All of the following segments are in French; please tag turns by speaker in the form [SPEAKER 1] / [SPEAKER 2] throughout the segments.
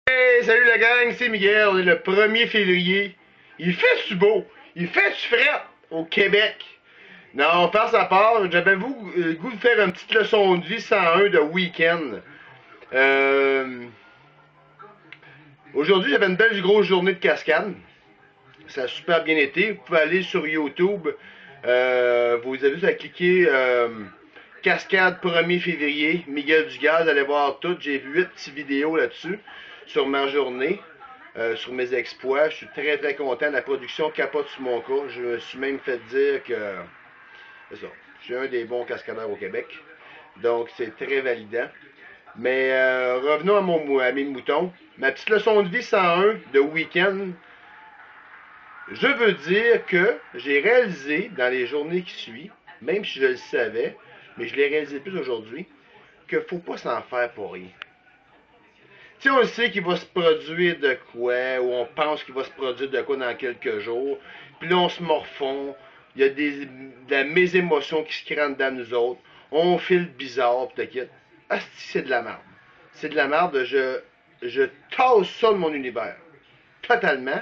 [SPEAKER 1] Hey, salut la gang, c'est Miguel, on est le 1er février. Il fait-tu beau? Il fait-tu fret au Québec? Non, farce à part, j'avais le goût de faire une petite leçon de vie 101 de week-end. Aujourd'hui, j'avais une belle grosse journée de cascade. Ça a super bien été. Vous pouvez aller sur YouTube. Vous avez juste à cliquer Cascade 1er février, Miguel Dugaz, allez voir tout. J'ai vu 8 petites vidéos là-dessus sur ma journée, sur mes exploits. Je suis très très content. La production capote sur mon cas. Je me suis même fait dire que c'est ça. Je suis un des bons cascadeurs au Québec. Donc c'est très validant. Mais revenons à mes moutons. Ma petite leçon de vie 101 de week-end. Je veux dire que j'ai réalisé dans les journées qui suivent, même si je le savais, mais je l'ai réalisé plus aujourd'hui, qu'il ne faut pas s'en faire pour rien. Tu sais, on sait qu'il va se produire de quoi, ou on pense qu'il va se produire de quoi dans quelques jours, puis là on se morfond, il y a de la mésémotion qui se crée dans nous autres, on file bizarre, pis t'inquiète. Ah, c'est de la merde. C'est de la merde, je tasse ça de mon univers. Totalement.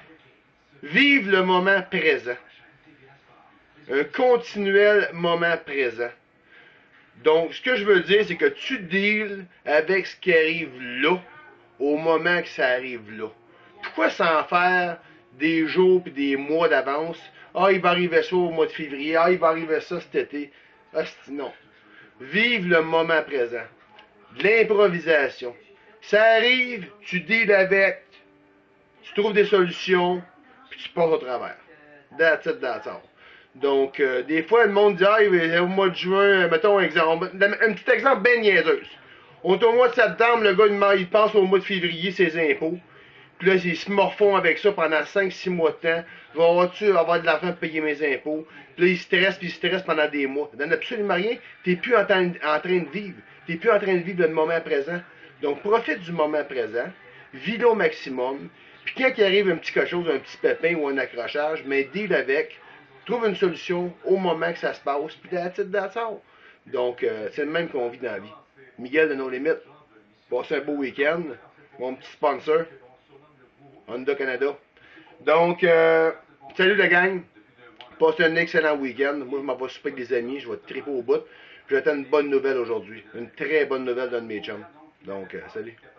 [SPEAKER 1] Vive le moment présent. Un continuel moment présent. Donc, ce que je veux dire, c'est que tu deals avec ce qui arrive là, au moment que ça arrive là. Pourquoi s'en faire des jours et des mois d'avance? Ah, il va arriver ça au mois de février. Ah, il va arriver ça cet été. Ah, non. Vive le moment présent. De l'improvisation. Ça arrive, tu deals avec, tu trouves des solutions, puis tu passes au travers. That's it, that's all. Donc, des fois, le monde dit, ah, au mois de juin, mettons un exemple, un petit exemple bien niaiseuse. On est au mois de septembre, le gars, il pense au mois de février ses impôts. Puis là, il se morfond avec ça pendant 5-6 mois de temps. Je vais avoir de l'argent pour payer mes impôts? Puis là, il stresse pendant des mois. Ça donne absolument rien. T'es plus en train de vivre. T'es plus en train de vivre le moment présent. Donc, profite du moment présent. Vis-le au maximum. Puis quand il arrive un petit quelque chose, un petit pépin ou un accrochage, mais deal avec. Trouve une solution au moment que ça se passe. Puis that's it, that's all. Donc, c'est le même qu'on vit dans la vie. Miguel de No Limit. Passe un beau week-end. Mon petit sponsor. Honda Canada. Donc, salut la gang. Passez un excellent week-end. Moi, je m'en vais souper avec des amis. Je vais triper au bout. J'attends une bonne nouvelle aujourd'hui. Une très bonne nouvelle d'un de mes chums. Donc, salut.